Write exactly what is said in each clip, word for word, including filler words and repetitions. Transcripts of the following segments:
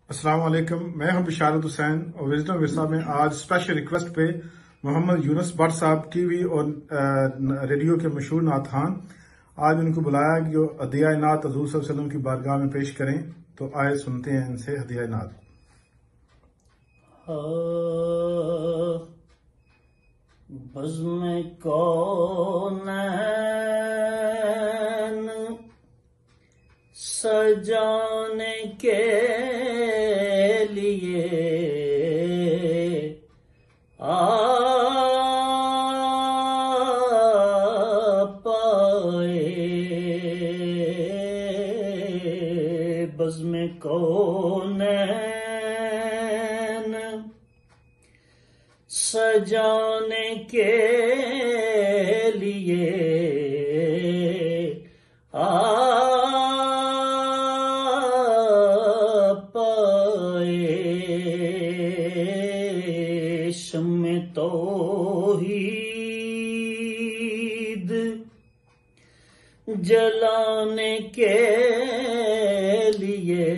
अस्सलाम वालेकुम, मैं हूं बिशारत हुसैन और विजडम विसा में आज स्पेशल रिक्वेस्ट पे मोहम्मद यूनुस भट्ट साहब टीवी और रेडियो के मशहूर नात खान, आज उनको बुलाया कि वो हदिया नात हजूर सल्लल्लाहु अलैहि वसल्लम की बारगाह में पेश करें। तो आए सुनते हैं इनसे हदिया नात। बज़्म कौनैन सजाने के लिए आप आए। बज़्म कौनैन सजाने के लिए आप आए। शम्मे तौहीद जलाने के लिए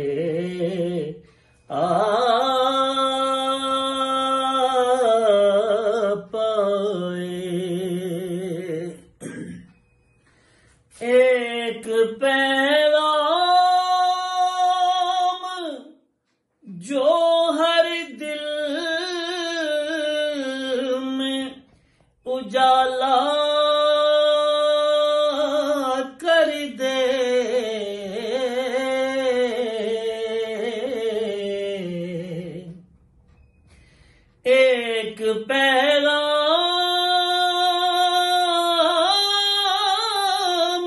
आप आए। एक पैगाम जो हर दिल में उजाला कर दे। एक पैगाम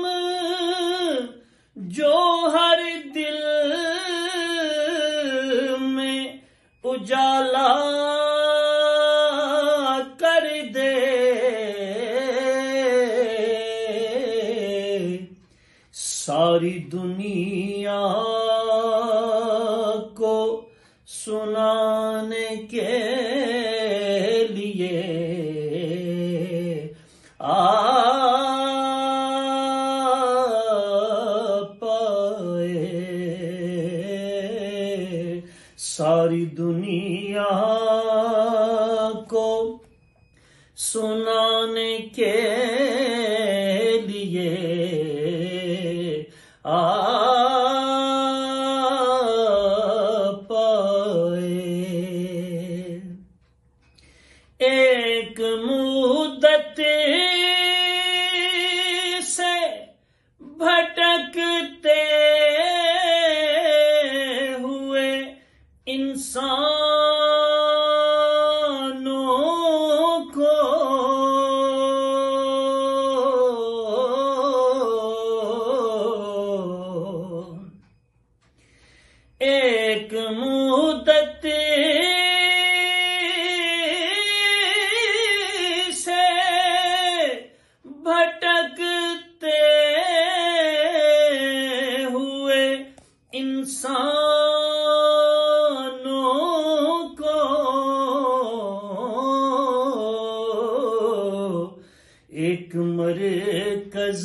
जो हर दिल में उजाला कर दे। सारी दुनिया को सुनाने के लिए आप आए। सारी दुनिया को सुनाने के लिए आप आए। एक मुद्दत से भटकते हुए इंसानों को एक मुद्दत से भटकते हुए इंसानों को एक मरकज़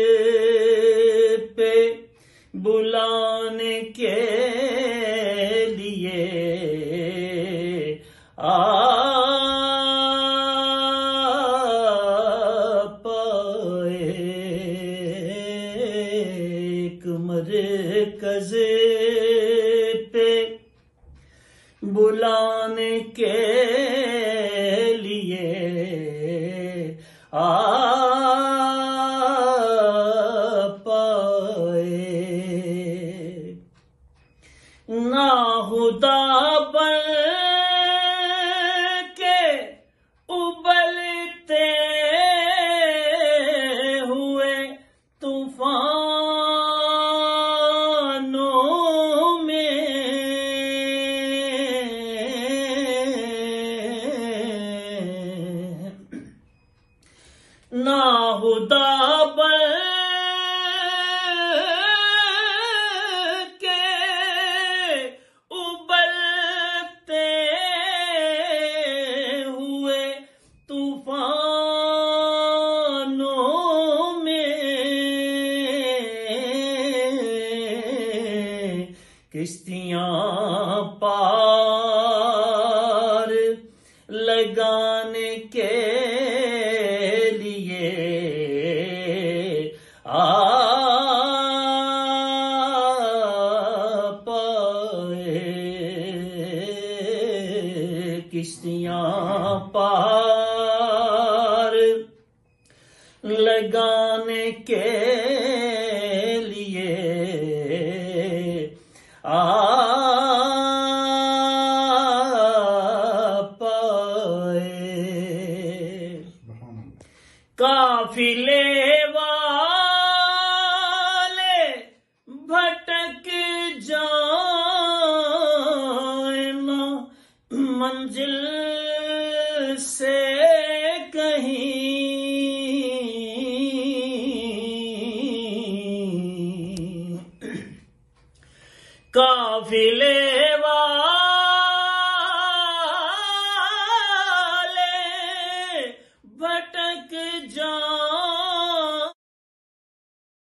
पे बुलाने के लिए आप आए। एक मरकज़ पे बुलाने के लिए आप आए। नाहुदा बन के उबलते हुए तूफानों में नाहुदा बन के उबलते हुए तूफानों में किश्तियां जाने के लिए आ पाए। काफिले वाले भटक जाए ना मंजिल से कहीं, काफिले वाले भटक जा